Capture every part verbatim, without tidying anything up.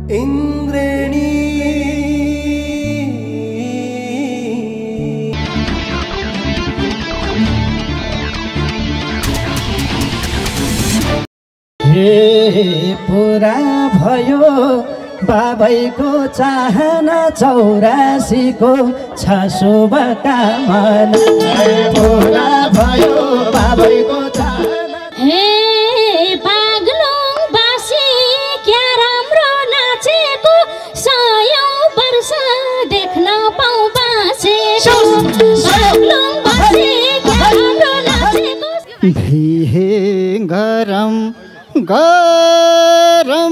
इन्द्रेणी हे पुरा भयो बाबैको चाहना चौरासीको छ शुभकामना पुरा भयो बाबैको चाहना। हे बागलुङ बासी क्या राम्रो नाचेको सयौं वर्ष देख्न पाऊ बाँचेको बागलुङ बासी क्या राम्रो नाचेको। भिहे गरम गरम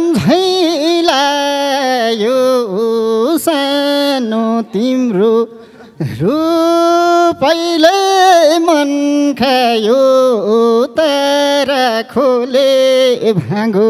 झैलायो सानो तिम्रो रूपैले मन खायो तारा खोले भाँगो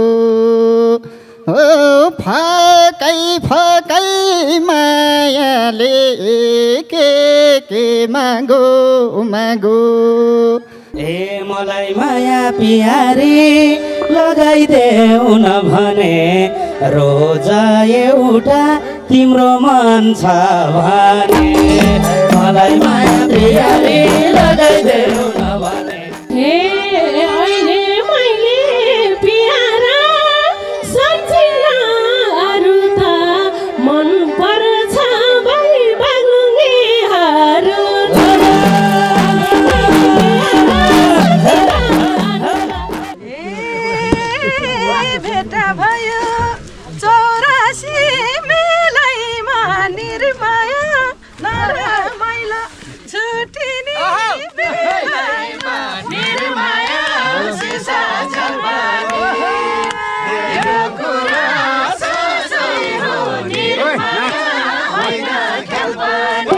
ओ फकै फकै मायाले के के मागो मागो। ए मलाई माया पियारी लगाइदेऊ न भने रोज एउटा तिम्रो मन छ भने मलाई माया पियारी लगाइदेऊ न भने। हे अहिले मैले पियारा सम्झिला अरू त मन पर्छ भाइ बागलुङेहरू। भेटा भयो चौरासी मेलैमा निर्माया नरमाइलो छुटिने बेलामा निर्माया सिसा जवानी यो कुरा सच्चै हो निर्माया होइन खेलबानी।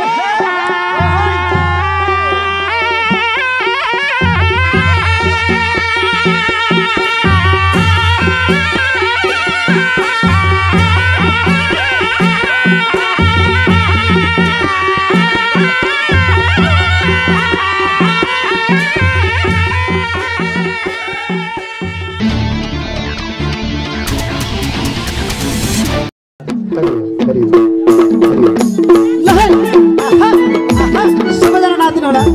सबैजना नाच्नु होला।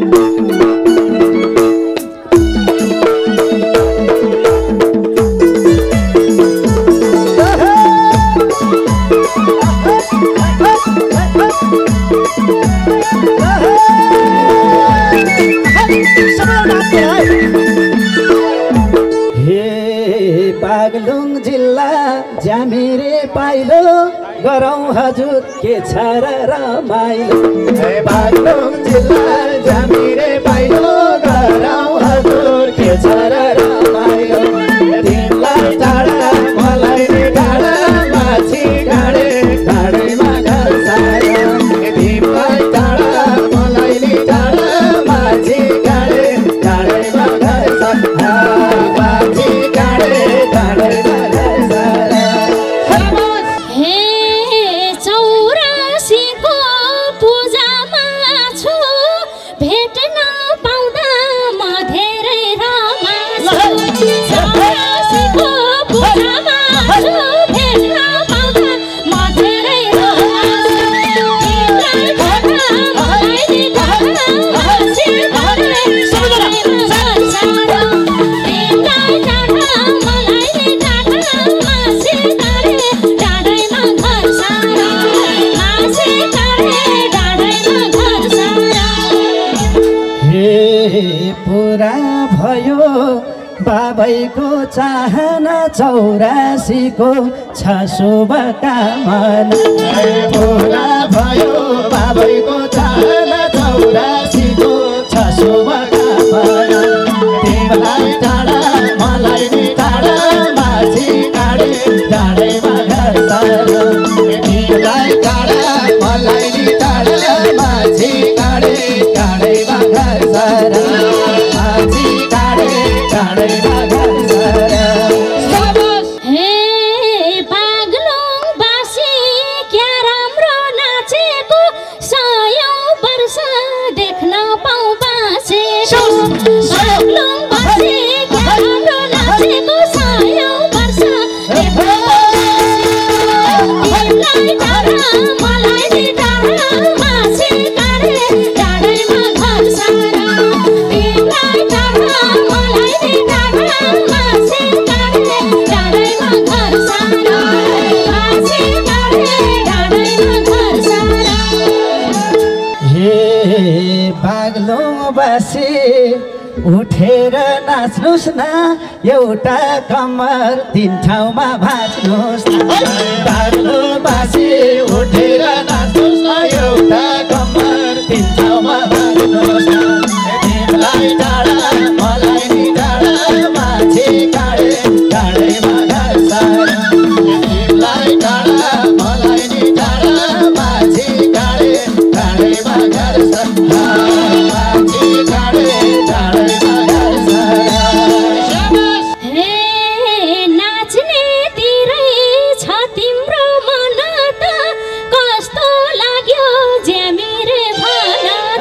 हे बागलुङ जिल्ला ज्यामिरे पाइलो गरौँ हजुर के छ र रमाइलो। हे बागलुङ जिल्ला ज्यामिरे पाइलो गरौँ हजुर के छ र रमाइलो। तिमीलाई टाढा मलाई नि टाढा माछी गाडे गाडेमा घर सारा तिमीलाई टाढा मलाई नि टाढा माछी गाडे गाडेमा घर सारा माछी गाडे गाडेमा घर सारा। हे चौरासीको पूजामा छु भेट्न पाउँदा म धेरै रमाछु। चौरासीको पूजामा छु भेट्न पाउँदा म धेरै रमाछु। तिमीलाई टाढा मलाई नि टाढा माछी गाडे गाडेमा घर सारा तिमीलाई टाढा मलाई नि टाढा माछी गाडे गाडेमा घर सारा माछी गाडे गाडेमा घर सारा। हे पुरा भयो बाबैको चाहना चौरासीको छ शुभकामना पुरा भयो बाबैको चाहना चौरासीको छ शुभकामना। तिमीलाई टाढा मलाई नि टाढा माछी गाडे गाडेमा घर सारा तिमीलाई टाढा मलाई नि टाढा माछी गाडे गाडेमा घर सारा माछी गाडे गाडेमा घर सारा। हे बागलुङ बासी क्या राम्रो नाचेको सयौं वर्ष देख्न पाऊ बाँचेको बासी उठेर नाच्नुहोस् न एउटा कम्मर तिन ठाउँमा भाँच्नुहोस् न बाग्लो बासी उठेर नाच्नुहोस् न एउटा कम्मर तिन ठाउँमा भाँच्नुहोस् न तिमीलाई टाढा मलाई नि टाढा माछी काँडे काँडैमा घर सारा तिमीलाई टाढा मलाई नि टाढा माछी काँडे काँडैमा घर सारा माछी काँडे काँडैमा घर सारा हे नाच्नेतिरै छ तिम्रो मन त कस्तो लाग्यो ज्यामिरे भन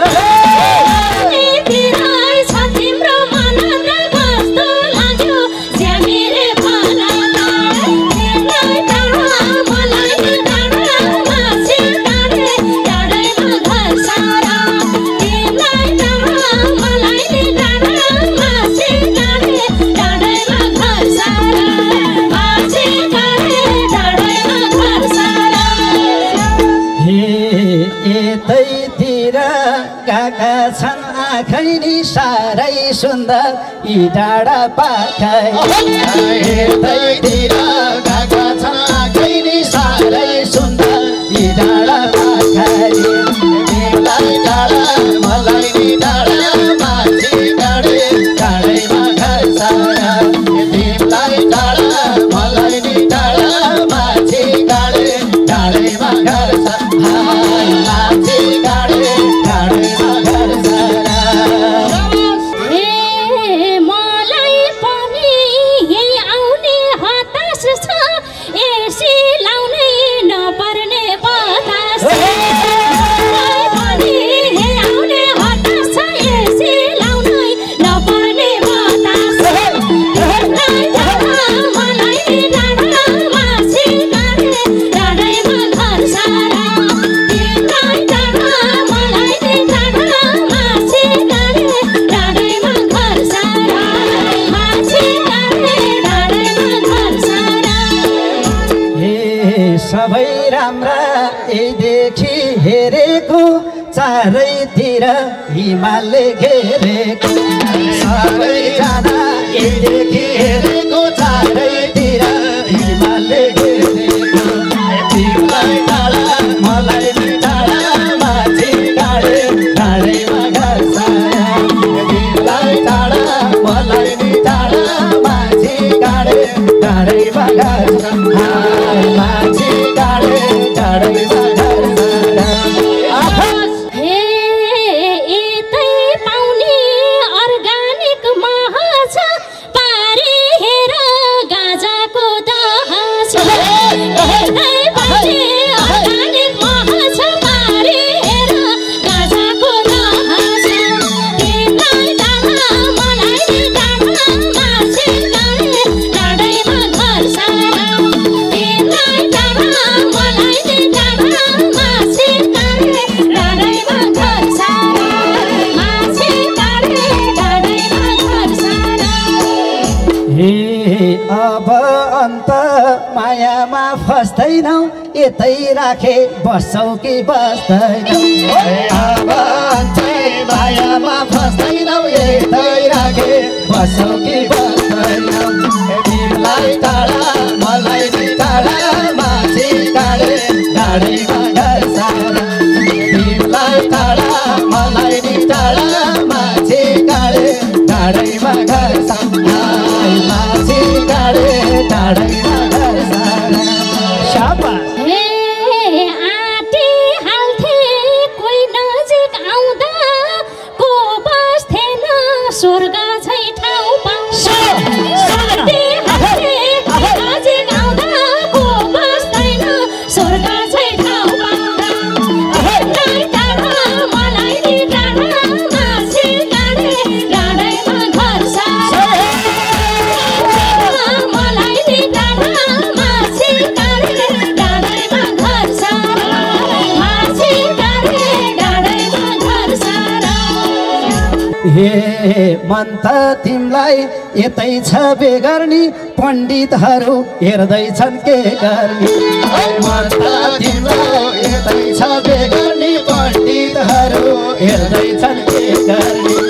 नाच्नेतिरै छ तिम्रो मन त कस्तो लाग्यो ज्यामिरे भन तिमीलाई टाढा मलाई नि टाढा माछी काँडे काँडैमा घर सारा तिमीलाई टाढा मलाई नि टाढा माछी काँडे काँडैमा घर सारा माछी काँडे काँडैमा घर सारा हे यतैतिर गएका छन् आँखै नि साह्रै सुन्दर यी डाँडा पाखै यतैतिर गएका छन् आँखै नि साह्रै सुन्दर यी डाँडा पाखै तिमीलाई टाढा मलाई नि टाढा माछी काँडे काँडैमा घर सारा तिमीलाई टाढा मलाई नि टाढा माछी काँडे काँडैमा घर सारा माछी काँडे काँडैमा घर सारा हे मलाई पनि यही आउने हताश छ एसी लाउनै नपर्ने बतास मलाई पनि यही आउने हताश छ एसी लाउनै नपर्ने बतास तिमीलाई टाढा मलाई नि टाढा माछी काँडे काँडैमा घर सारा तिमीलाई टाढा मलाई नि टाढा माछी काँडे काँडैमा घर सारा माछी काँडे काँडैमा घर सारा हे सबै राम्रा यदेखि हेरेको चारैतिर हिमालले घेरेको सबैजना यदेखि हेरेको चारैतिर हिमालले घेरेको तिमीलाई टाढा मलाई नि टाढा माछी काँडे काँडैमा घर सारा तिमीलाई टाढा मलाई नि टाढा माछी काँडे काँडैमा घर सारा माछी काँडे काँडैमा घर सारा हे यतै पाउने अर्गानिक मह छ पारी हेर गाजाको दह छ यतै पाउने अर्गानिक मह छ पारी हेर गाजाको दह छ तिमीलाई टाढा मलाई नि टाढा माछी काँडे काँडैमा घर सारा तिमीलाई टाढा मलाई नि टाढा माछी काँडे काँडैमा घर सारा माछी काँडे काँडैमा घर सारा हे अब अन्त मायामा फस्दैनौ यतै राखे बस्छौ कि बस्दैनौ अब अन्त मायामा फस्दैनौ यतै राखे बस्छौ कि बस्दैनौ तिमीलाई टाढा मलाई नि टाढा माछी काँडे काँडैमा घर सारा तिमीलाई टाढा मलाई नि टाढा माछी काँडे काँडैमा घर सारा माछी काँडे काँडैमा घर सारा शाबाश हे आँटी हाल्थे कोही नजिक आउँदा को बस्थेन स्वर्ग झै ठाउँ पाउँदा आँटी हाल्थे कोही नजिक आउँदा को बस्दैन स्वर्ग झै ठाउँ पाउँदा तिमीलाई टाढा मलाई नि टाढा माछी काँडे काँडैमा घर सारा मलाई नि टाढा माछी काँडे काँडैमा घर सारा माछी काँडे काँडैमा घर सारा हे मन त तिमीलाई यतै छ बेगर्नी पण्डितहरू हेर्दैछन् के गर्ने मन त तिमीलाई यतै छ बेगर्नी पण्डितहरू हेर्दैछन् के गर्ने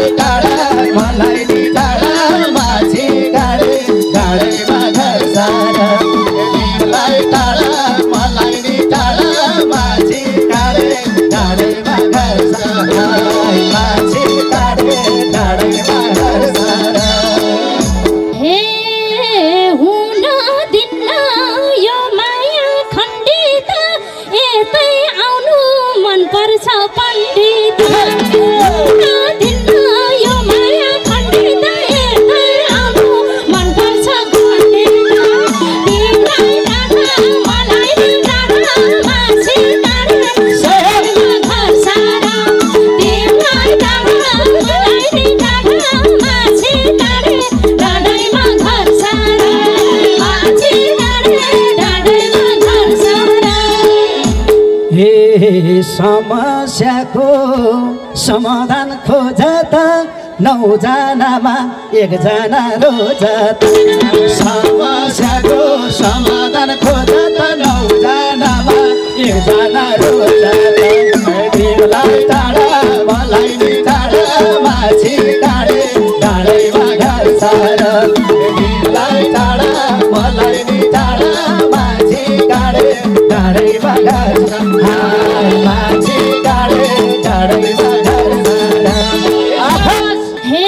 तिमीलाई टाढा मलाई नि टाढा माझी गाडे गाडेमा घर सारा तिमीलाई टाढा मलाई नि टाढा माझी गाडे गाडेमा घर सारा माझी गाडे गाडेमा घर सारा हे हुन दिन्न यो माया खण्डित यतै आउनु मन पर्छ पण्डित हुन दिन्न यो माया खण्डित यतै आउनु मन पर्छ पण्डित तिमीलाई टाढा मलाई नि टाढा माझी गाडे गाडेमा घर सारा तिमीलाई टाढा मलाई नि टाढा माझी गाडे गाडेमा घर सारा माझी गाडे गाडेमा घर सारा हे समस्याको समाधान खोज त नौजनामा एकजना रोज त समस्याको समाधान खोज त नौजनामा एकजना रोज त तिमीलाई टाढा मलाई नि टाढा माझी गाडे गाडेमा घर सारा तिमीलाई टाढा मलाई नि टाढा माझी गाडे गाडेमा घर सारा माझी गाडे गाडेमा घर सारा हे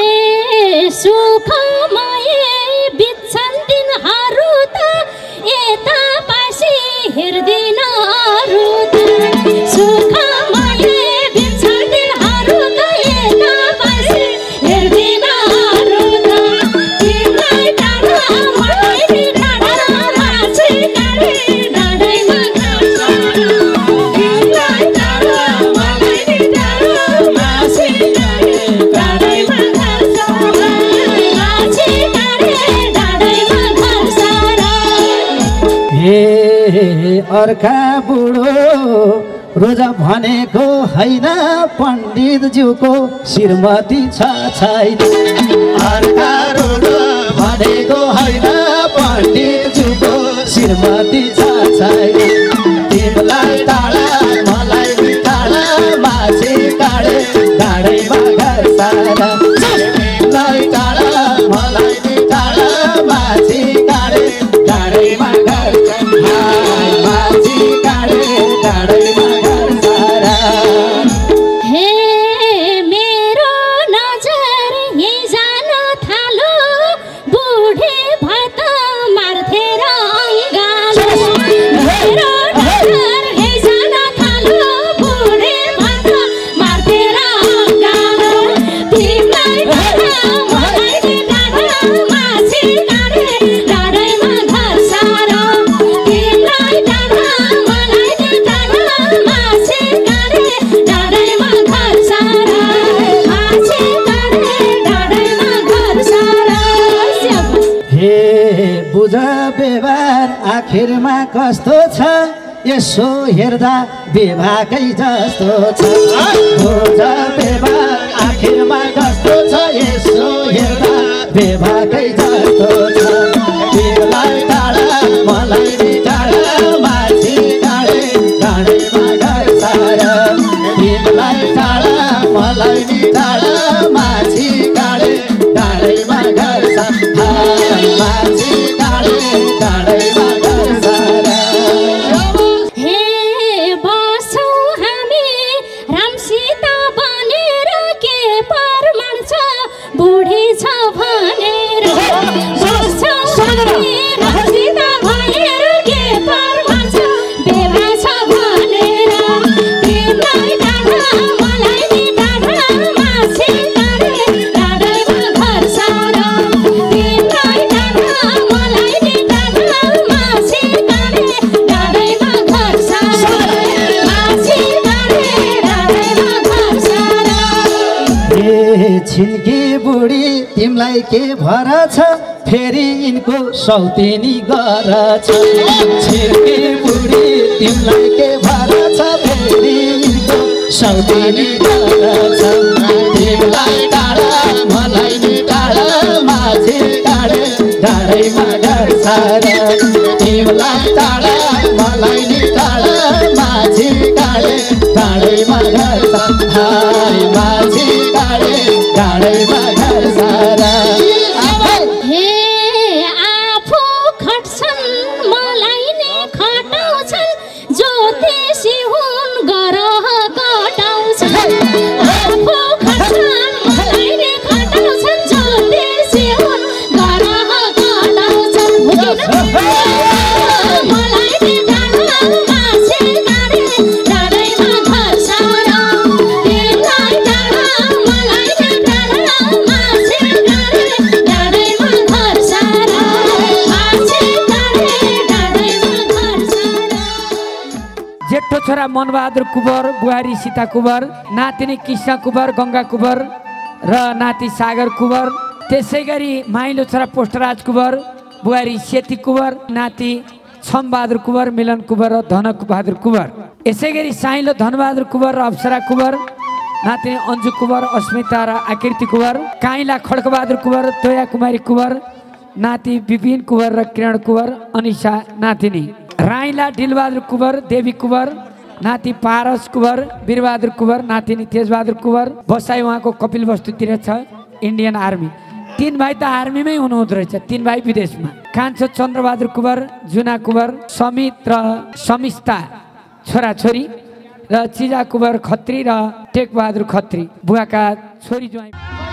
सुखमय बित्छन् दिनहरू त यता पासी हेर्दिनहरू त सुखमय बित्छन् दिनहरू त यता पासी हेर्दिनहरू त तिमीलाई टाढा मलाई नि टाढा माझी गाडे गाडेमा घर सारा तिमीलाई टाढा मलाई नि टाढा माझी गाडे गाडेमा घर सारा माझी गाडे गाडेमा घर सारा हे अर्का बुढो रोज भनेको होइन पण्डितज्यूको श्रीमती छ छैन अर्का रोज भनेको होइन पण्डितज्यूको श्रीमती छ छैन तिमीलाई टाढा मलाई नि टाढा माझी गाडे गाडेमा घर सारा तिमीलाई टाढा मलाई नि टाढा माझी गाडे गाडेमा घर सारा माझी गाडे गाडेमा घर सारा हे मेरो नजर यही जान थालो बुढे भत मार्थे र अङ्गालो मेरो नजर यही जान थालो बुढे भत मार्थे र अङ्गालो तिमीलाई टाढा मलाई नि टाढा माझी गाडे गाडेमा घर सारा तिमीलाई टाढा मलाई नि टाढा माझी गाडे गाडेमा घर सारा माझी गाडे गाडेमा घर सारा हे बुझ व्यवहार आखिरमा कस्तो छ यसो हेर्दा विवाहकै जस्तो छ बुझ व्यवहार आखिरमा कस्तो छ यसो हेर्दा विवाहकै जस्तो छ तिमीलाई टाढा मलाई नि टाढा माझी गाडे गाडेमा घर सारा तिमीलाई टाढा मलाई नि टाढा माझी गाडे गाडेमा घर सारा माझी गाडे गाडेमा घर सारा हे बसौँ हामी रामसीता बनेर के प्रमाण छ बुढी छ भनेर बसौँ हामी रामसीता भनेर के प्रमाण छ बेवा छ भनेर तिमीलाई टाढा मलाई नि टाढा माझी गाडे गाडेमा घर सारा तिमीलाई टाढा मलाई नि टाढा माझी गाडे गाडेमा घर सारा माझी गाडे गाडेमा घर सारा ए छिन्की बुढी तिमीलाई के भर छ फेरि यिनको सौतेनी गर छ छिन्की बुढी तिमीलाई के भर छ फेरि यिनको सौतेनी गर छ तिमीलाई टाढा मलाई नि टाढा माझी गाडे गाडेमा घर सारा तिमीलाई टाढा मलाई नि टाढा माझी गाडे गाडेमा घर सारा माझी गाडे डाँडैमा घर सारा हे आफू खट्छन् मलाई नै खटाउँछन् ज्योतिषी हुन् ग्रह कटाउँछन् आफू खट्छन् मलाई नै खटाउँछन् ज्योतिषी हुन् ग्रह कटाउँछन् मलाई नै डाँडा माछे गाडे डाँडैमा घर सारा तिमीलाई डाँडा मलाई नै डाँडा माछे गाडे डाँडैमा घर सारा माछे गाडे डाँडैमा घर सारा जेठो छोरा मनबहादुर कुँवर बुहारी सीता कुँवर नातिनी कृष्ण कुँवर गङ्गा कुँवर र नाति सागर कुँवर त्यसै गरी माइलो छोरा पोष्टराज कुँवर बुहारी सेती कुँवर नाति छमबहादुर कुँवर मिलन कुँवर र धनबहादुर कुँवर यसै गरी साइलो धनबहादुर कुँवर र अप्सरा कुँवर नातिनी अन्जु कुँवर अस्मिता र आकृति कुँवर काइला खड्कबहादुर कुँवर तोया कुमारी कुँवर नाति विपिन कुँवर र किरण कुँवर अनिसा नातिनी राइला डिलबहादुर कुँवर देवी कुँवर नाति पारस कुँवर वीरबहादुर कुँवर नातिनी तेजबहादुर कुँवर बसाइ उहाँको कपिल वस्तुतिर छ इन्डियन आर्मी तीन भाइ त आर्मीमै हुनुहुँदो रहेछ तीन भाइ विदेशमा कान्छो चन्द्रबहादुर कुँवर जुना कुँवर समित र समिस्ता छोराछोरी र चिजा कुँवर खत्री र टेकबहादुर खत्री बुवाका छोरी ज्वाइँ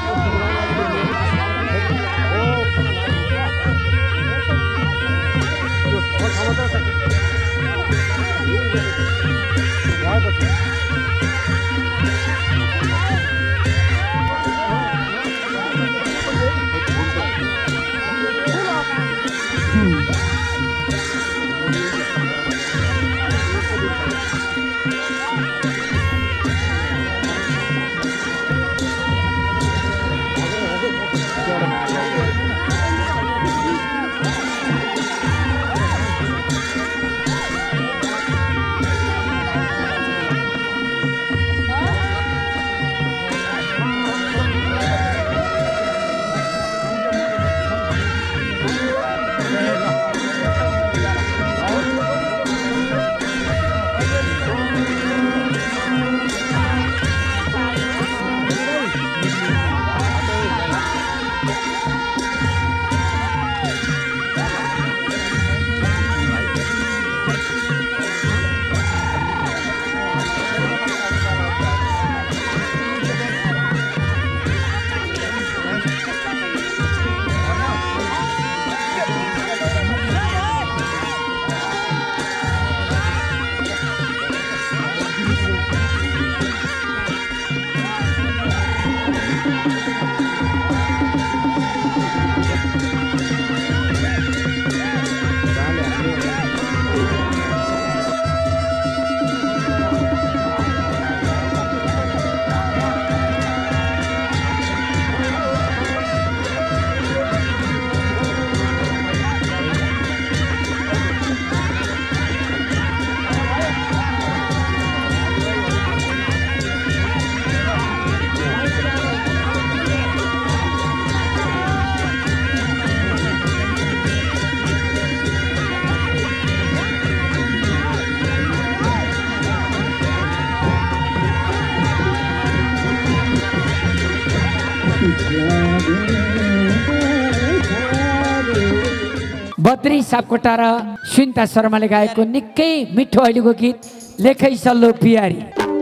बद्री सापकोटा र सुनिता शर्माले गाएको निकै मिठो अहिलेको गीत लेखै सल्लो पियारी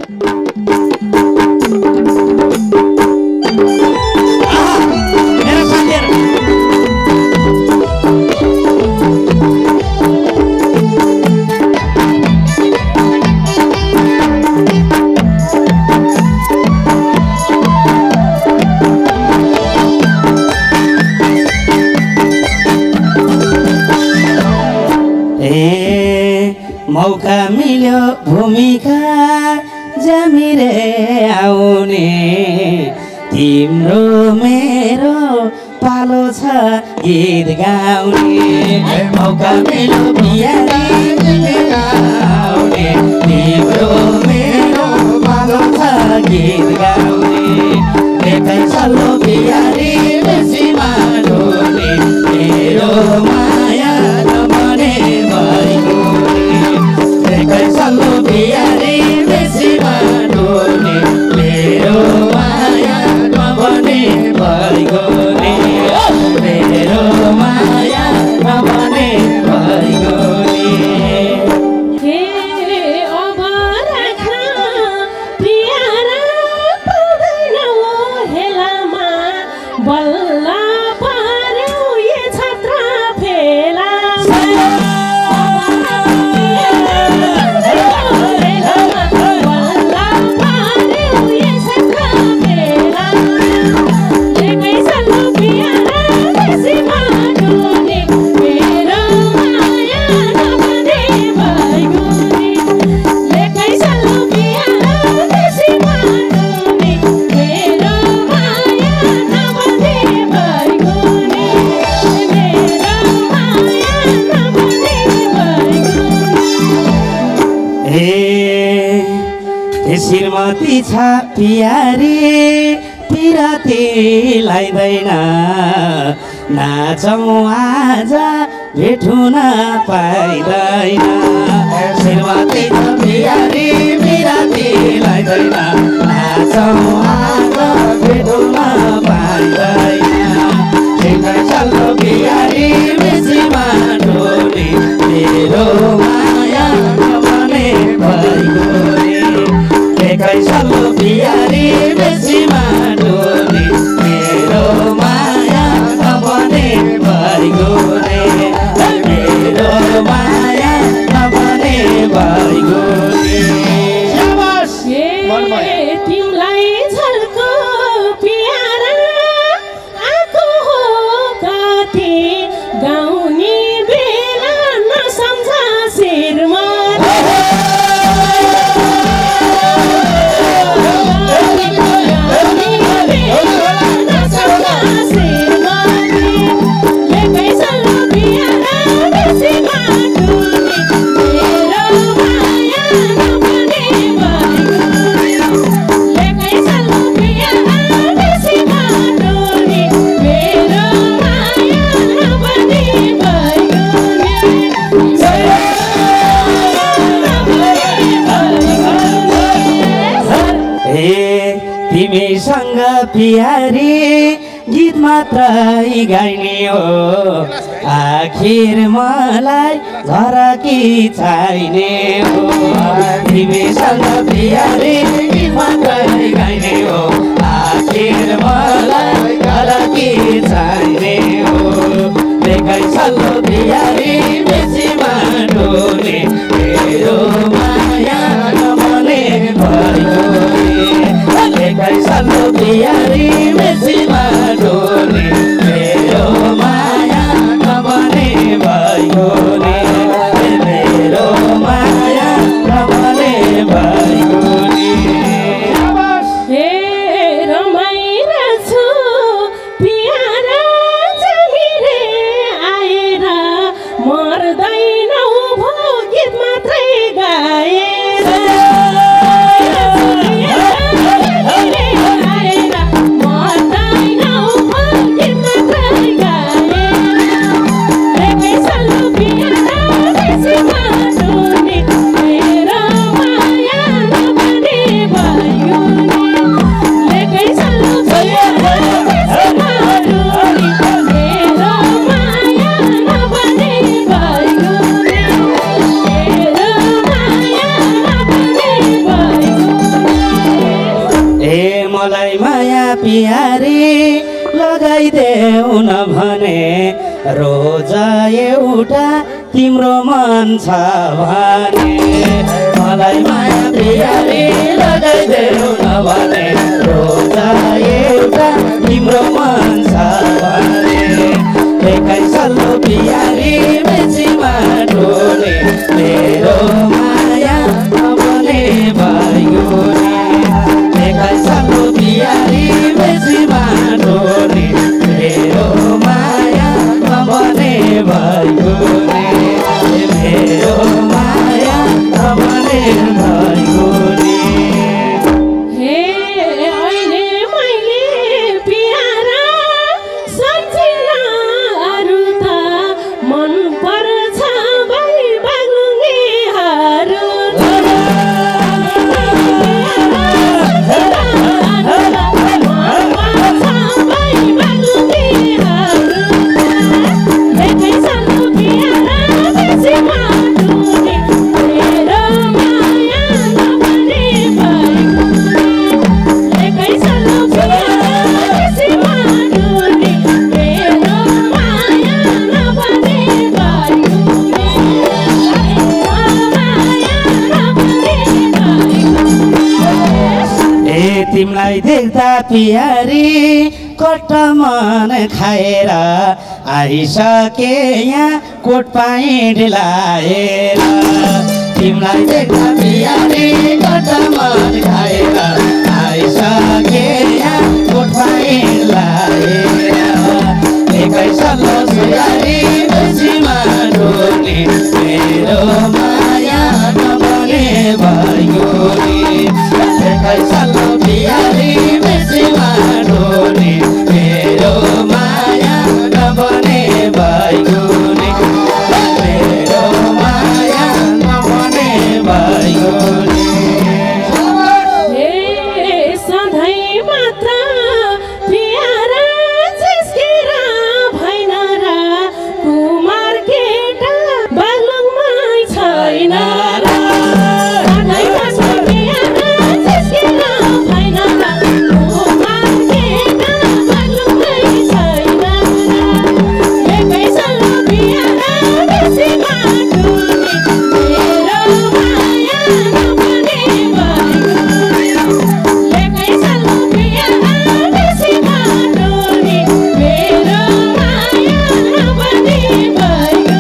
मौका मिल्यो भूमिका जमिरे आउने तिम्रो मेरो पालो छ गीत गाउने मौका मिल्यो बिहारी आउने तिम्रो मेरो पालो छ गीत गाउने लेखै सल्लो बिहारी बेसीमा डोल्ने मेरो माया नमने भइगयो सल्लो बिहारी बेसीमा डोल्ने मेरो माया नभने श्रीमती छ प्यारी पिराती लाइदैन नाचौँ आज भेटुन पाइँदैन श्रीमती छ प्यारी पिराती लाइदैन नाचौँ आज भेटुन पाइँदैन एकै चल्लो प्यारी बेसीमा डोली मेरो माया नभने भइगयो एकै चल्लो प्यारी बेसीमा डोली मेरो माया नभने भइगयो रे मेरो माया नभने भइगयो रे तिमीलाई झल्को प्यारा आएको हो कति गाउने बेला नसम्झ शिरमा तिमीसँग प्यारी गीत मात्रै गाइने हो आखिर मलाई झरकी चाहिने हो तिमीसँग प्यारी गीत मात्रै गाइने हो आखिर मलाई झरकी चाहिने हो बेकै चल्लो प्यारी बेसीमा डोले मेरो माया नभने भइगयो एकै चल्लो प्यारी बेसीमा डोले मेरो माया नभने भइगयो रे मेरो माया नभने भइगयो रे रमाइरा छु प्यारा जमिरे आएर मर्दैनौ भो गीत मात्रै गाएर मलाई माया प्यारी लगाइदेऊ न भने रोज एउटा तिम्रो मन छ भने मलाई माया प्यारी लगाइदेऊ न भने रोज एउटा तिम्रो मन छ भने एकै चल्लो प्यारी बेसीमा डोले मेरो माया नभने भइगयो एकै चल्लो प्यारी बेसीमा डोले मेरो माया नभने भइगयो रे मेरो माया नभने भइगयो रे हे अहिले मैले प्यारा सम्झिला अरू त मन पर्छ भाइ बाग्लुङेहरू तिमीलाई देख्दा प्यारी कट्ट मन खाएर आइसके यहाँ कोट पाइन्ट लाएर तिमीलाई देख्दा प्यारी कट्ट मन खाएर आइसके यहाँ कोट पाइन्ट लाएर एकै चल्लो प्यारी बेसीमा डोले मेरो माया नभने भइगयो रे छैन र सधैँ बस्छ बिहान जिस्किन भएन र कुमार केटा बाग्लुङै छैन र एकै सल्लो बिहान बेसीमा टुनी मेरो माया नपर्ने भयो एकै सल्लो बिहान बेसीमा टुनी मेरो माया नपर्ने भयो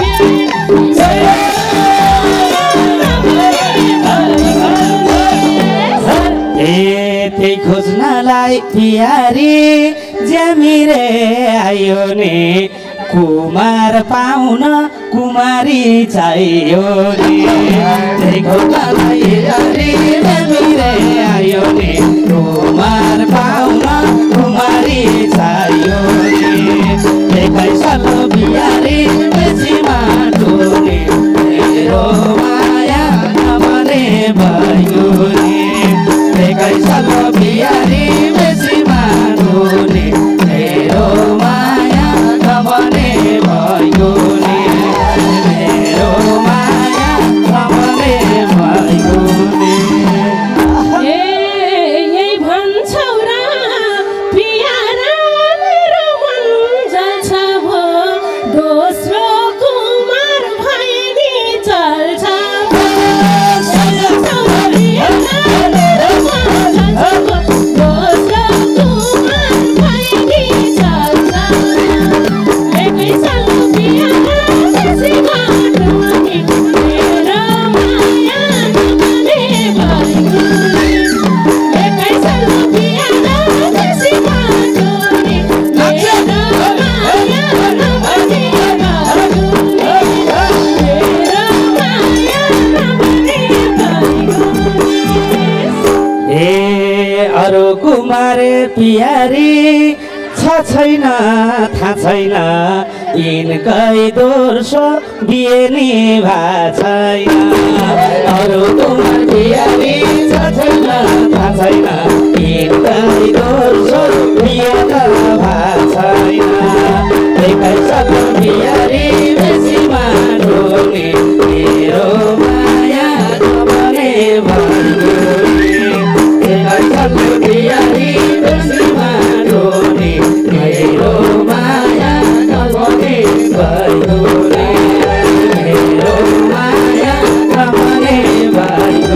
ए त्यही खोज्नलाई प्यारी ज्यामिरे आयो नि कुमार पाउन कुमारी चाहियो नि त्यही खोज्नलाई प्यारी ज्यामिरे आयो नि कुमार पाउन कुमारी चाहियो नि एकै सल्लो बिहारी बेसीमा टुनी मेरो माया नपर्ने भयो नि एकै सल्लो बिहारी बेसीमा टुनी मेरो माया नपर्ने भयो नि मेरो माया नपर्ने भयो नि यही भन्छौ र प्यारा मेरो मन जल्छ भो दोस्रो कुमार भए नि चल्छ भो दोस्रो कुमार भए नि चल्छ एकै सल्लो बिहान बेसीमा टुनी मेरो माया नपर्ने भयो एकै सल्लो बिहान बेसीमा टुनी मेरो माया नपर्ने भयो मेरो माया नपर्ने भयो ए अरू कुमार प्यारी छ छैन थाहा छैन यिनकै दोर्सो बिहे नि भएको छैन अरू कुमार प्यारी छ छैन थाहा छैन यिनकै दोर्सो बिहे त भएको छैन एकै सल्लो बिहारी बेसीमा टुनी मेरो माया नपर्ने भयो एकै सल्लो बिहारी बेसीमा टुनी मेरो माया नपर्ने भयो मेरो माया नपर्ने भयो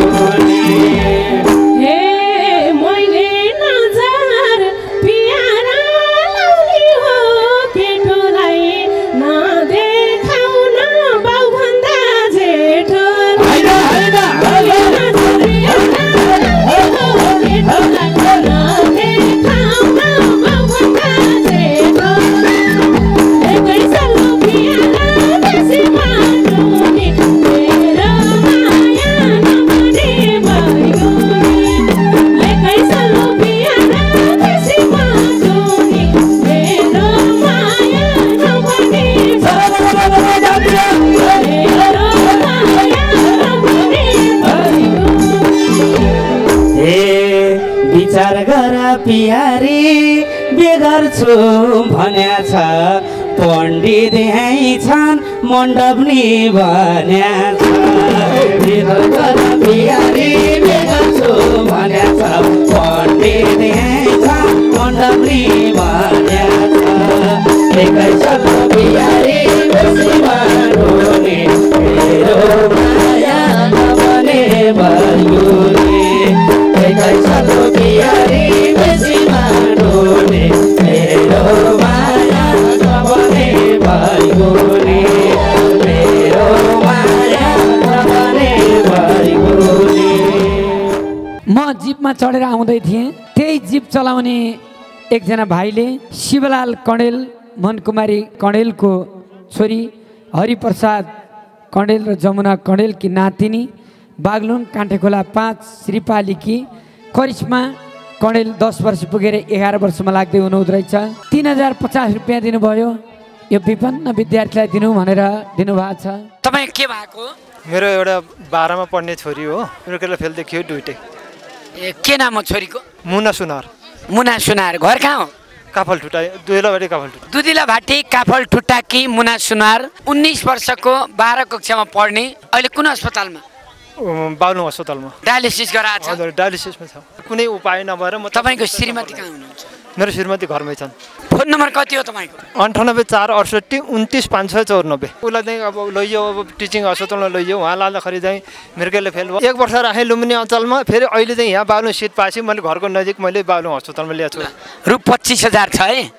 हे मैले नजर प्यारा लाउने हो केटोलाई नदेखाउ न बाउभन्दा जेठोलाई मैले नजर प्यारा लाउने हो केटोलाई नदेखाउ न बाउभन्दा जेठोलाई एकै सल्लो बिहान बेसीमा टुनी मेरो माया नपर्ने भयो एकै सल्लो बिहान बेसीमा टुनी मेरो माया नपर्ने भयो मेरो माया नपर्ने भयो ए विचार गर प्यारी बे गर्छु भन्या छ पण्डित यहीँ छन् मण्डप नि भन्या छ विचार गर प्यारी बे गर्छु भन्या छ पण्डित यहीँ छन् मण्डप नि भन्या छ एकै सल्लो बिहारी बेसीमा टुनी मेरो माया नपर्ने भयो एकै सल्लो बिहारी बेसीमा टुनी मेरो माया नपर्ने भयो मेरो माया नपर्ने भयो म जिपमा चढेर आउँदै थिएँ त्यही जिप चलाउने एकजना भाइले शिवलाल कणेल मनकुमारी कणेलको छोरी हरिप्रसाद कणेल र जमुना कणेलकी नातिनी बागलुङ काँटेखोला पाँच श्रीपालीकी करिश्मा कणेल दस वर्ष पुगेर एघार वर्षमा लाग्दै हुनुहुँदो रहेछ तिन हजार पचास रुपियाँ दिनुभयो यो विपन्न विद्यार्थीलाई दिनु भनेर दिनुभएको छ। तपाईँ के भएको? मेरो एउटा बाह्रमा पढ्ने छोरी हो, मेरो केटा फेल देखियो दुइटै। ए के नाम हो छोरीको? मुना सुनार। मुना सुनार। घर कहाँ हो? काफल ठुटा दुईलाबारी काफल ठुटा दुधिला भाटी काफल ठुटाकी मुना सुनार उन्नाइस वर्षको बाह्र कक्षामा पढ्ने अहिले कुन अस्पतालमा बागलुङ अस्पतालमा डायलिसिस गराएको छ हजुर डायलिसिसमा छ कुनै उपाय नभएर म तपाईँको श्रीमती कहाँ हुनुहुन्छ मेरो श्रीमती घरमै छन् फोन नम्बर कति हो तपाईँको अन्ठानब्बे चार अडसट्ठी उन्तिस पाँच सय चौरानब्बे उसलाई चाहिँ अब लैयो अब टिचिङ अस्पतालमा लैयो उहाँ लाँदाखेरि चाहिँ मृगले फेल भयो एक वर्ष राखेँ लुम्बिनी अञ्चलमा फेरि अहिले चाहिँ यहाँ बागलुङ सिट पाएपछि मैले घरको नजिक मैले बागलुङ अस्पतालमा ल्याएको छु रु पच्चिस हजार छ है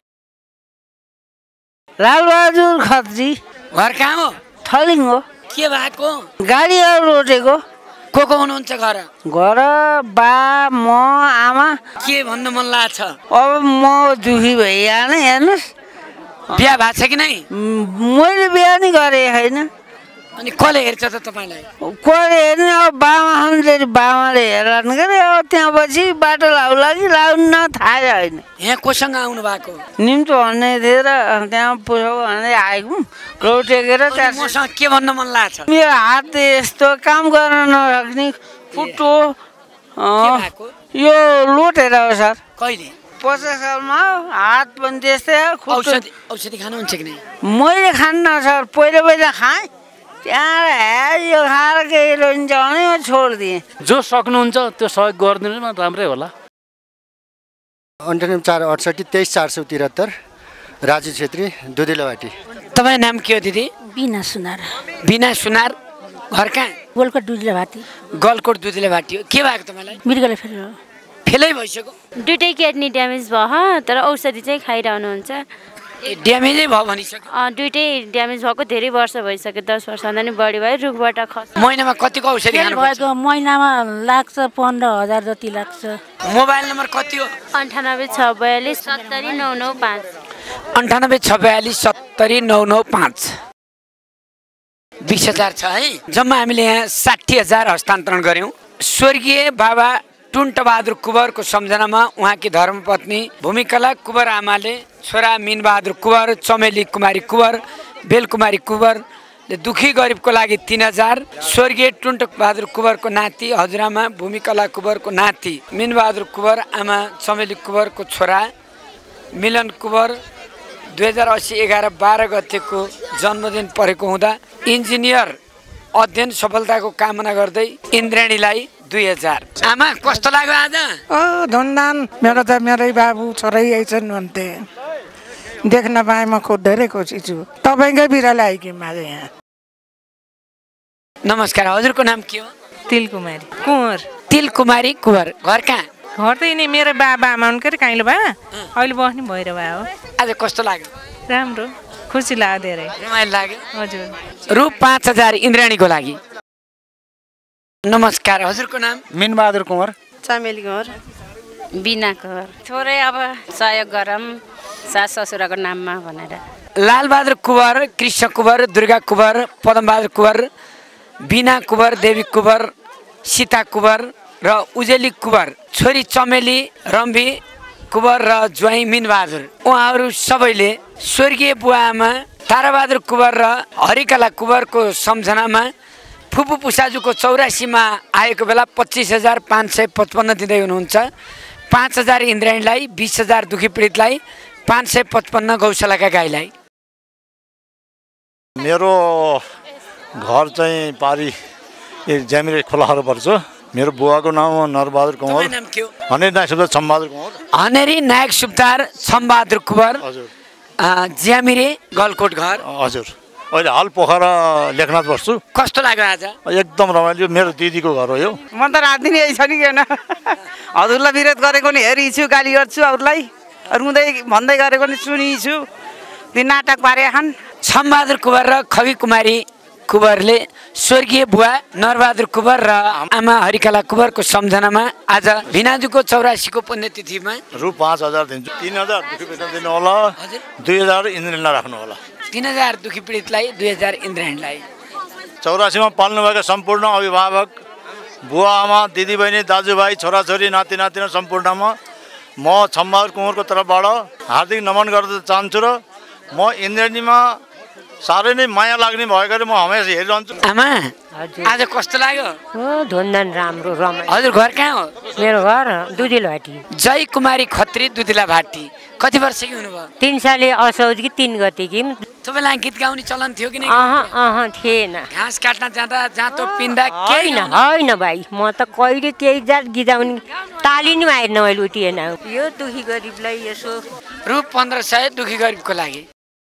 लालबहादुर खत्री घर कहाँ हो थलिङ हो के भएको गाडीहरू रोटेको को को हुनुहुन्छ घर घर बा म आमा के भन्नु मन लागेको छ अब म दुखी भइहालेँ हेर्नुहोस् बिहा भएको छ कि नै मैले बिहा नि गरेँ होइन अनि कसले हेर्छ त तपाईँलाई कसले हेर्ने अब बामा खान्छ बामाले हेर्लान् गरे अब त्यहाँ पछि बाटो लाउला कि लाउनु थाहा होइन यहाँ कोसँग आउनु भएको निम्तो भन्ने थियो र त्यहाँ पुछौ भन्दै आएको रोटेकेर अनि मसँग के भन्न मन लागेको छ मेरो हात यस्तो काम गर्न नसक्ने फुटो के भएको यो लोटेर हो सर कहिले पचास सालमा हात पनि त्यस्तै हो औषधि औषधि खानुहुन्छ कि नै मैले खान्न सर पहिला पहिला खाएँ त्यहाँबाट यो खाएर केही रोइन्छ भने म छोडिदिएँ जो सक्नुहुन्छ त्यो सहयोग गरिदिनु न राम्रै होला अन्ठानब्बे चार अडसट्ठी तेइस चार सौ त्रिहत्तर राजु छेत्री दुधिलाबाटी तपाईँ नाम के हो दिदी बिना सुनार बिना सुनार घर कहाँ गोलकोट दुधिला भाती गलकोट दुधिला भाटी हो के भएको तपाईँलाई मृगले फेरि फेलै भइसक्यो दुइटै किडनी ड्यामेज भयो तर औषधि चाहिँ खाइरहनुहुन्छ ए ड्यामेजै भयो भनिसक्यो दुइटै ड्यामेज भएको धेरै वर्ष भइसक्यो दस वर्षभन्दा नि बढी भयो रुखबाट खस महिनामा कतिको औषधि खानुपर्छ भएको महिनामा लाग्छ पन्ध्र हजार जति लाग्छ मोबाइल नम्बर कति हो अन्ठानब्बे छ बयालिस सत्तरी नौ नौ पाँच अन्ठानब्बे छ बयालिस सत्तरी नौ नौ पाँच बिस हजार छ है जम्मा हामीले यहाँ साठी हजार हस्तान्तरण गऱ्यौँ स्वर्गीय बाबा टुन्टबहादुर कुँवरको सम्झनामा उहाँकी धर्मपत्नी भूमिकला कुँवर आमाले छोरा मिनबहादुर कुँवर चमेली कुमारी कुँवर बेलकुमारी कुँवरले दुखी गरिबको लागि तिन हजार स्वर्गीय टुन्टबहादुर कुँवरको नाति हजुरआमा भूमिकला कुँवरको नाति मिनबहादुर कुँवर आमा चमेली कुँवरको छोरा मिलन कुँवर दुई हजार असी एघार बाह्र गतेको जन्मदिन परेको हुँदा इन्जिनियर अध्ययन सफलताको कामना गर्दै इन्द्राणीलाई दुई हजार आमा कस्तो लाग्यो आज ओ धुमधाम मेरो त मेरै बाबु छोरै आइछन् भन्थे देख्न पाएँ म खुद धेरै खुसी छु तपाईँकै बिरालो आइकी माझ यहाँ नमस्कार हजुरको नाम के हो तिलकुमारी कुँवर तिलकुमारी कुँवर घर कहाँ घर त यिनी मेरो बाबा आमा हुन् के अरे काइलो बा अहिले बस्ने भएर भए हो आज कस्तो लाग्यो राम्रो खुसी लाग्यो धेरै रमाइलो लाग्यो हजुर रु पाँच हजार इन्द्राणीको लागि नमस्कार हजुरको नाम मिनबहादुर कुँवर चमेली कुँवर बिना कुँवर थोरै अब सहयोग गरौँ सास ससुराको नाममा भनेर लालबहादुर कुँवर कृष्ण कुँवर दुर्गा कुँवर पदमबहादुर कुँवर बिना कुँवर देवी कुँवर सीता कुँवर र उजेली कुँवर छोरी चमेली रम्भी कुँवर र ज्वाइँ मिनबहादुर उहाँहरू सबैले स्वर्गीय बुवा आमा ताराबहादुर कुँवर र हरिकला कुँवरको सम्झनामा फुपू पुसाजुको चौरासीमा आएको बेला पच्चिस हजार पाँच सय पचपन्न दिँदै हुनुहुन्छ पाँच हजार इन्द्राणीलाई बिस हजार दुखी पीडितलाई पाँच सय पचपन्न गौशालाका गाईलाई मेरो घर चाहिँ पारी ज्यामिरे खोलाहरू पर्छ मेरो बुवाको नाम हो नरबहादुर कुँवर हनेरी नायक सुब्दार छमबहादुर कुँवर हनेरी नायक सुब्दार छमबहादुर कुँवर हजुर ज्यामिरे गलकोट घर हजुर अहिले हाल पोखरा लेखनाथ बस्छु कस्तो लाग्यो आज एकदम रमाइलो मेरो दिदीको घर हो यो म त रात दिन यही छ नि किन हजुरलाई विरोध गरेको नि हेरिछु गाली गर्छु अरूलाई रुँदै भन्दै गरेको नि सुनिछु ती नाटक पारे खान् छमबहादुर कुँवर र खवी कुमारी कुँवरले स्वर्गीय बुवा नरबहादुर कुँवर र आमा हरिकला कुँवरको सम्झनामा आज भिनाजुको चौरासीको पुण्यतिथिमा रु पाँच हजार दिन्छु तिन हजार दुखी पीडित दिनु होला दुई हजार इन्द्राणीलाई राख्नु होला तिन हजार दुखी पीडितलाई दुई हजार इन्द्राणीलाई चौरासीमा पाल्नुभएका सम्पूर्ण अभिभावक बुवा आमा दिदीबहिनी दाजुभाइ छोराछोरी नाति नातिना सम्पूर्णमा म छमबहादुर कुँवरको तर्फबाट हार्दिक नमन गर्न चाहन्छु र म इन्द्राणीमा साह्रै नै माया लाग्ने भएकोले म हमेसा हेरिरहन्छु आमा आज कस्तो लाग्यो हो धुनधान राम्रो रमाइलो हजुर घर कहाँ हो मेरो घर दुधिला भाटी जय कुमारी खत्री दुधिला भाटी कति वर्षकी हुनुभयो? तिन साले असौज कि तिन गते कि तपाईँलाई गीत गाउने चलन थियो कि अह अह थिएन। घाँस काट्न जाँदा जाँतो पिन्दा केही होइन होइन भाइ, म त कहिले केही जात गीत गाउने ताली नि आएन मैले उठिएन। यो दुखी गरिबलाई यसो रु पन्ध्र सय दुखी गरिबको लागि।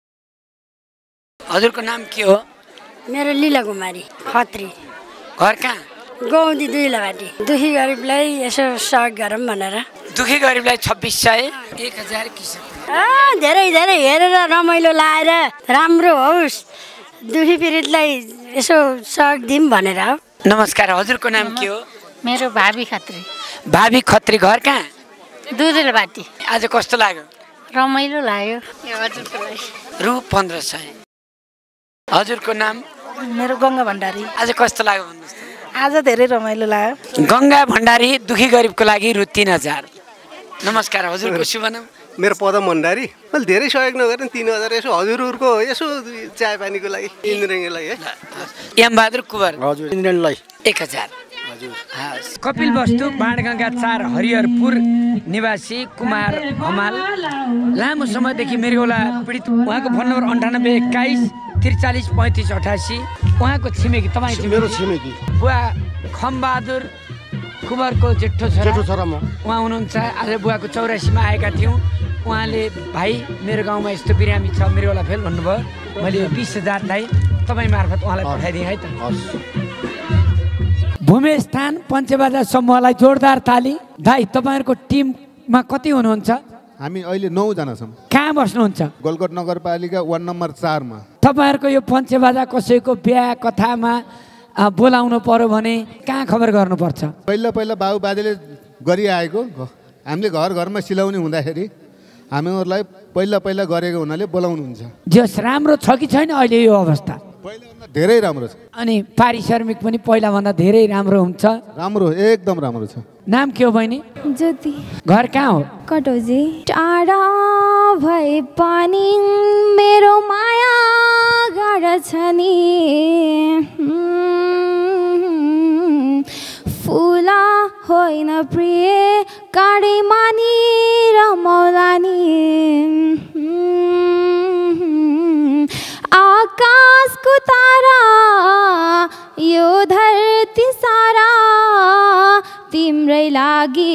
हजुरको नाम के हो? मेरो लीला कुमारी खत्री। घर कहाँ? गौदी दुईलाबाटी। दुखी गरिबलाई यसो सहयोग गरौँ भनेर। दुखी गरिबलाई छब्बिस सय एक हजार किसिम धेरै धेरै हेरेर रमाइलो लाएर राम्रो होस्, दुखी पीडितलाई यसो सहयोग दिउँ भनेर हो। नमस्कार, हजुरको नाम के हो? मेरो भावी खत्री। भावी खत्री। घर कहाँ? दुधेलबाटी। आज कस्तो लाग्यो? रमाइलो लाग्यो। हजुरको लागि रु पन्ध्र सय। हजुरको नाम? मेरो गङ्गा भण्डारी। आज कस्तो लाग्यो भन्नुहोस् त? आज धेरै रमाइलो लाग्यो। गङ्गा भण्डारी दुखी गरिबको लागि रु तिन हजार। नमस्कार, हजुरको शुभ नाम? मेरो पदम भण्डारी। मैले धेरै सहयोग नगरेँ, तिन हजार यसो हजुरहरूको यसो चाय पानीको लागि इन्द्रेणीलाई है। यमबहादुर कुँवर। हजुर इन्द्रेणीलाई एक हजार। कपिल वस्तु बाणगङ्गा चार हरिहरपुर निवासी कुमार हमाल लामो समयदेखि मृगौला पीडित। उहाँको फोन नम्बर अन्ठानब्बे एक्काइस त्रिचालिस पैँतिस अठासी। उहाँको छिमेकी तपाईँ? मेरो छिमेकी बुवा खमबहादुर कुँवरको जेठो छोरा। जेठो छोरा म। उहाँ हुनुहुन्छ। आज बुवाको चौरासीमा आएका थियौँ। उहाँले भाइ मेरो गाउँमा यस्तो बिरामी छ मृगौला फेल भन्नुभयो। मैले बिस हजारलाई तपाईँ मार्फत उहाँलाई पठाइदिएँ है त। भूमिस्थान पञ्चबाजा समूहलाई जोरदार ताली। दाइ, तपाईँहरूको टिममा कति हुनुहुन्छ? हामी अहिले नौजना छौँ। कहाँ बस्नुहुन्छ? गोलकोट नगरपालिका वार्ड नम्बर चारमा। तपाईँहरूको यो पञ्चबाजा कसैको बिहा कथामा बोलाउनु पर्यो भने कहाँ खबर गर्नुपर्छ? पहिला पहिला बाबु बाजेले गरिआएको हामीले घर घरमा सिलाउने हुँदाखेरि हामीहरूलाई पहिला पहिला गरेको हुनाले बोलाउनुहुन्छ। जस राम्रो छ कि छैन अहिले यो अवस्था? पहिलाभन्दा धेरै राम्रो छ। अनि पारिश्रमिक पनि पहिलाभन्दा धेरै राम्रो हुन्छ? राम्रो, एकदम राम्रो छ। नाम के हो बहिनी? ज्योति। घर कहाँ हो? कटौजी। टाढा भए पनि मेरो माया गाडा छ नि, फुला होइन प्रिय काँडे मानी रमाउला नि, आकाशको तारा यो धरती सारा तिम्रै लागि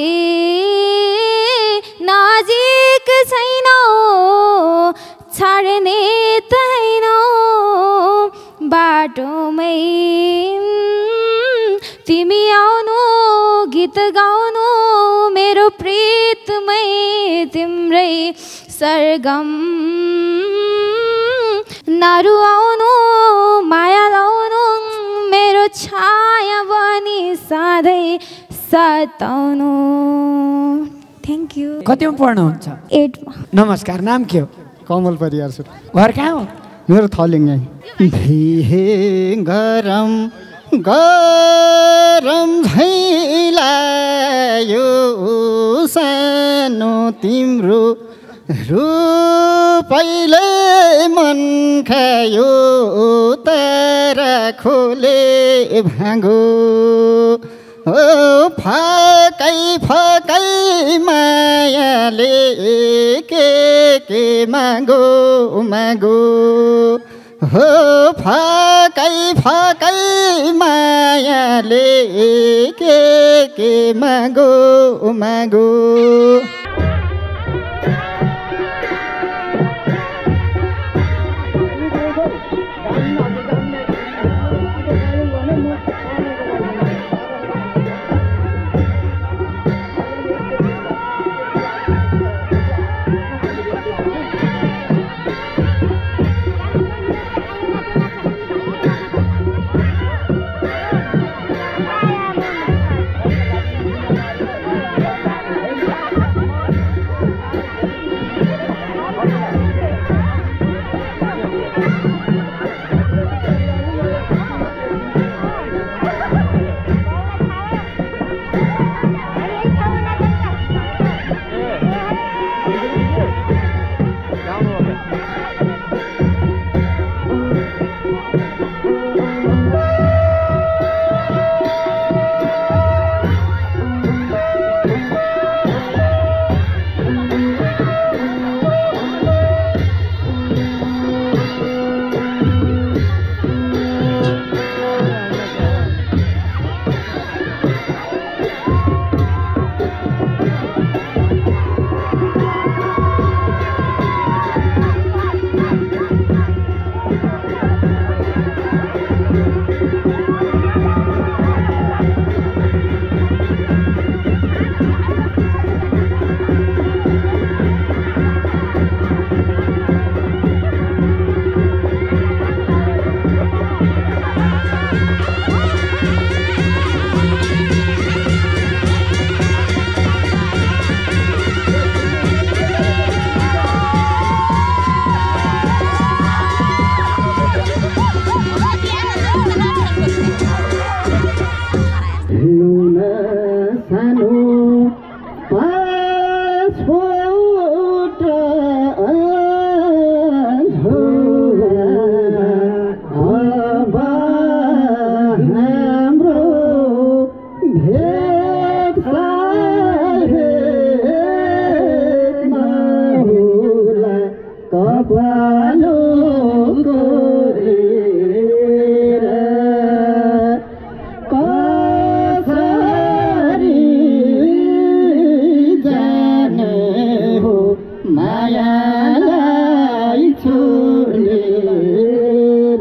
नजिक छैनौ, छाड्ने त हैनौ बाटोमै तिमी आउनु गीत गाउनु मेरो प्रीतमै तिम्रै सरगम नरुआउनु माया लाउनु मेरो छाया बनी सधैँ सताउनु। Thank you. कतिमा पढ्नुहुन्छ? एटमा। नमस्कार, नाम के हो? कमल परियार सर। घर कहाँ हो? मेरो थलिङ यहीँ। भिहे गरम गरम झैलायो सानो तिम्रो रूपैले मन खायो तारा खोले भाँगो, ओ फकै फकै मायाले के के मागो मागो, हो फकै फकै मायाले के के मागो मागो। सानो पासपोर्ट अब हाम्रो भेट नहुला कपालो कोरेर कसरी जाने हो मायालाई छोडेर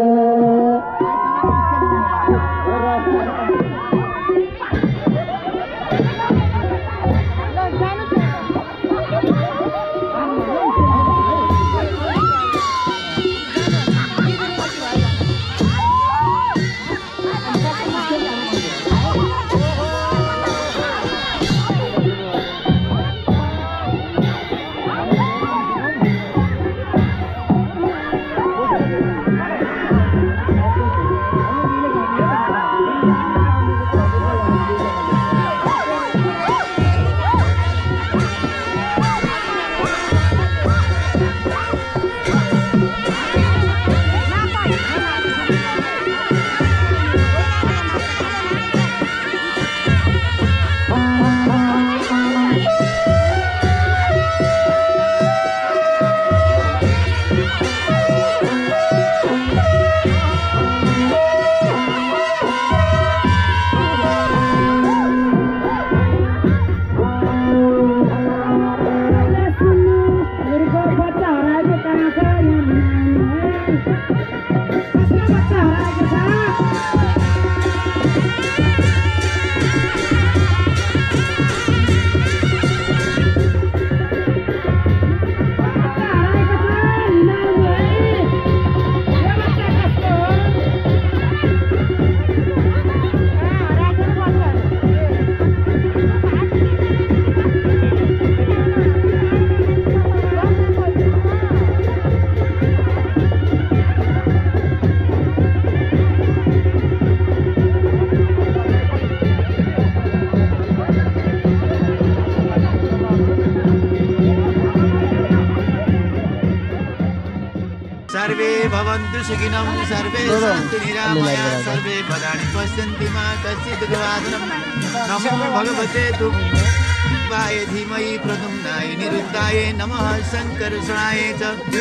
सर्वे भवन्तु सुखिनः सर्वे सन्तु निरामया सर्वे पदानि पश्यन्ति मा कश्चित् दुःखभाजनम् नमो भगवते दुर्गाय धीमहि प्रद्युम्नाय निरुद्धाय नमः शङ्करशरणाय च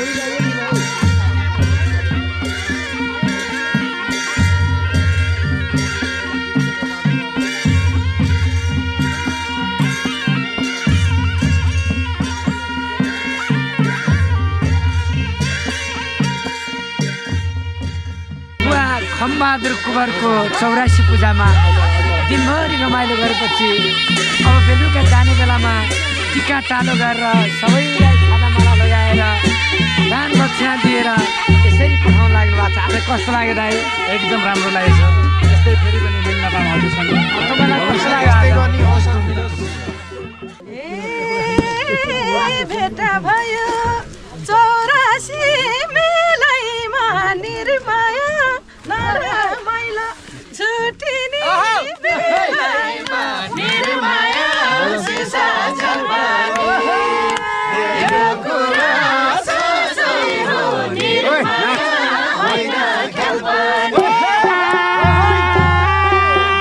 खमबहादुर कुँवरको चौरासी पूजामा दिनभरि रमाइलो गरेपछि अब बेलुका जाने बेलामा टिका टालो गरेर सबैलाई खानामाला लगाएर दान दक्षिणा दिएर यसरी पठाउन लाग्नु भएको छ। आज कस्तो लाग्यो दाइ? एकदम राम्रो लागेको छ। यस्तै फेरि पनि मिल्न पाऊँ हजुरसँग। तपाईँलाई कस्तो लाग्यो? भेटा भयो चौरासी मेलैमा निर्माया नरमाइलो छुटिने बेलामा निर्माया सिसा जलबानी यो कुरा सच्चै हो निर्माया होइन खेलबानी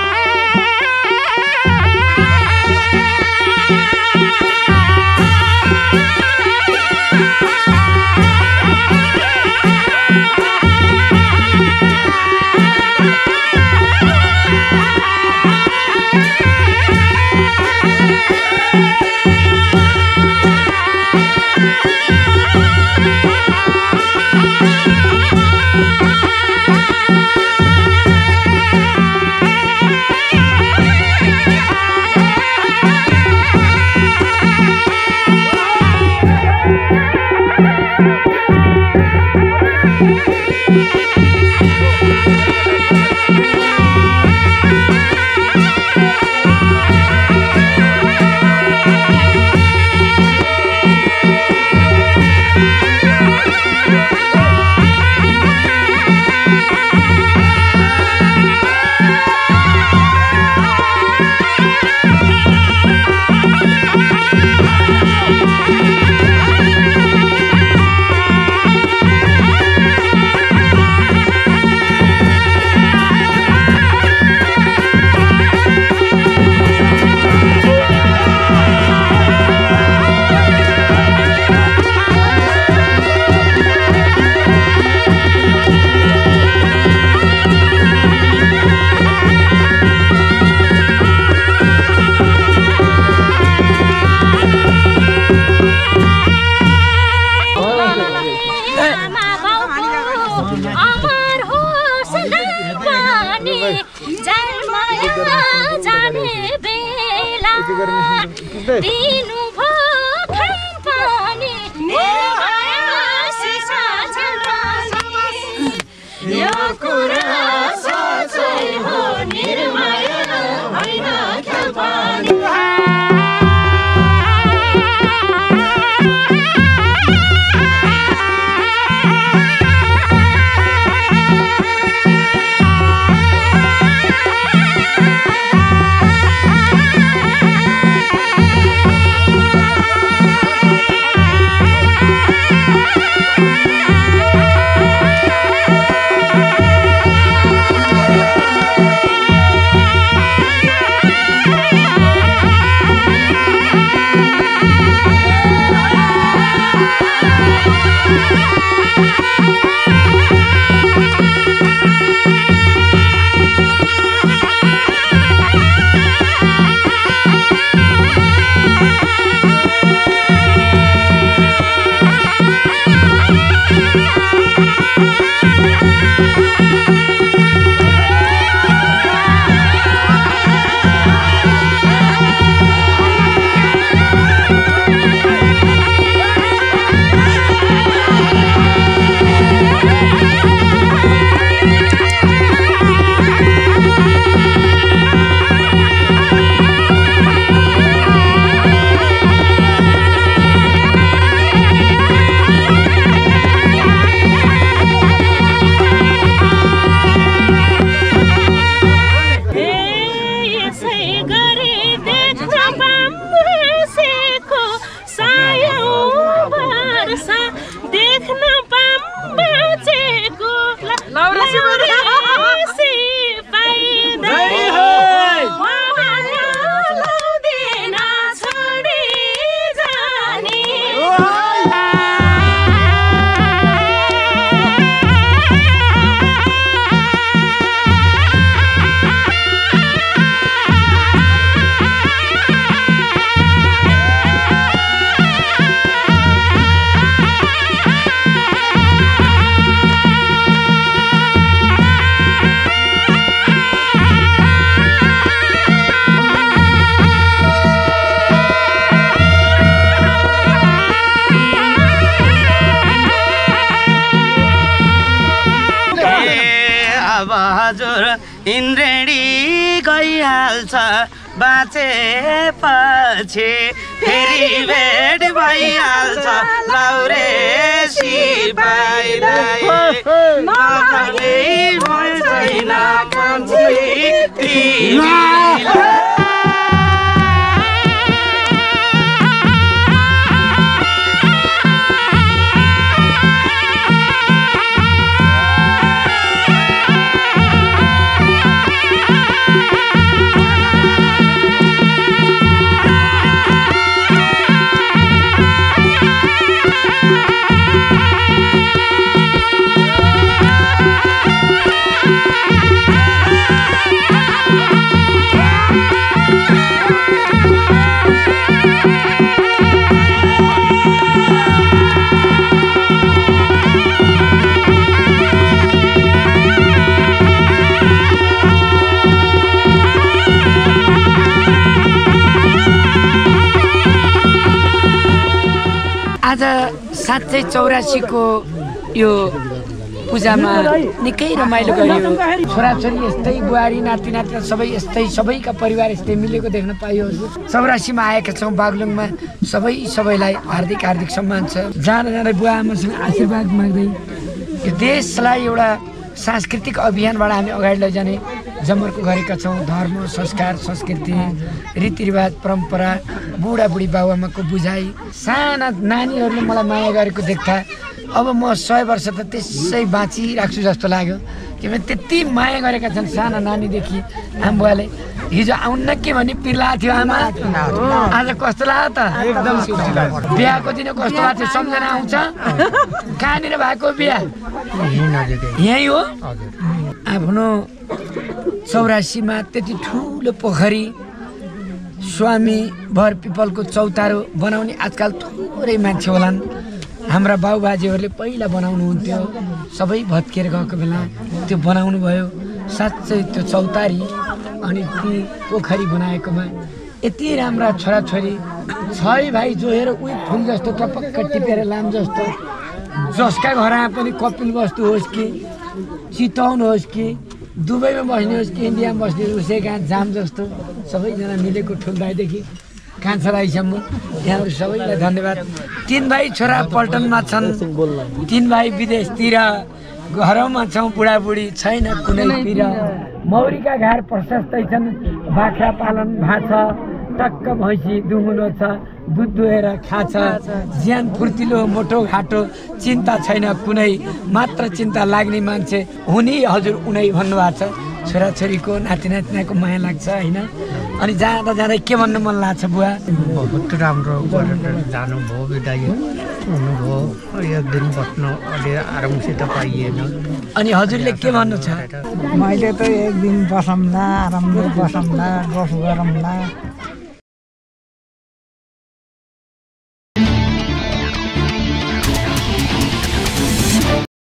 जन्मया जाने बेला दिनु भो खानपानी निर्माया सिसा झलवानी यो कुरा साँच्चै हो निर्माया होइन खेलपानी इन्द्रेणी गइहाल्छ बाँचेपछि फेरि भेट भइहाल्छ लौरे सिपाहीलाई नभने छैन मान्छे तिमीलाई आज साँच्चै चौरासीको यो पूजामा निकै रमाइलो गरियो। छोराछोरी यस्तै, बुहारी नाति नाति सबै यस्तै, सबैका परिवार यस्तै मिलेको देख्न पाइयो। चौरासीमा आएका छौँ बागलुङमा, सबै सबैलाई हार्दिक हार्दिक सम्मान छ। जाँदा जाँदै बुवा आमासँग आशीर्वाद माग्दै यो देशलाई एउटा सांस्कृतिक अभियानबाट हामी अगाडि लैजाने जमर्को गरेका छौँ। धर्म, संस्कार, संस्कृति, रीतिरिवाज, परम्परा, बुढाबुढी बाबुआमाको बुझाइ, साना नानीहरूले मलाई माया गरेको देख्दा अब म सय वर्ष त त्यसै बाँचिराख्छु जस्तो लाग्यो। किनभने त्यति माया गरेका छन् साना नानीदेखि आमा बुवाले। हिजो आउन्न के भन्ने पिर्ला थियो आमा, आज कस्तो लाग्यो त? एकदम बिहाको दिन कस्तो भएको थियो सम्झना आउँछ? कहाँनिर भएको बिहा? यहीँ हो। आफ्नो चौरासीमा त्यति ठुलो पोखरी, स्वामी भर पिपलको चौतारो बनाउने आजकल थोरै मान्छे होलान्। हाम्रा बाबुबाजेहरूले पहिला बनाउनुहुन्थ्यो, सबै भत्किएर गएको बेला त्यो बनाउनु भयो। साँच्चै त्यो चौतारी अनि ती पोखरी बनाएकोमा यति राम्रा छोराछोरी छ भाइ जोहेर उही फुल जस्तो टपक्क टिपेर लाम जस्तो जसका घर आए पनि कपिल वस्तु होस् कि चितवन होस् कि दुबईमा बस्ने होस् कि इन्डियामा बस्ने उसै कहाँ जाम जस्तो सबैजना मिलेको ठुल भाइदेखि कान्छा भाइसम्म यहाँहरू सबैलाई धन्यवाद। तिन भाइ छोरा पल्टनमा छन्, तिन भाइ विदेशतिर, घरमा छौँ बुढाबुढी छैन कुनै पिर। मौरीका घार प्रशस्तै छन्, बाख्रा पालन भएको छ, टक्क भैँसी दुहुनो छ, दुध दुहेर खाछ, ज्यान फुर्तिलो मोटो घाटो, चिन्ता छैन कुनै, मात्र चिन्ता लाग्ने मान्छे हुने हजुर उनै भन्नुभएको छ। छोराछोरीको नाति नातिनाको माया लाग्छ होइन। अनि जाँदा जाँदै के भन्नु मन लाग्छ बुवा? बहुत राम्रो गरेर जानुभयो, बिदाई हुनुभयो, एक दिन बस्नु अलि आरामसित पाइएन। अनि हजुरले के भन्नु छ? मैले त एक दिन बसौँला, आरामले बसौँला, गफ गरौँला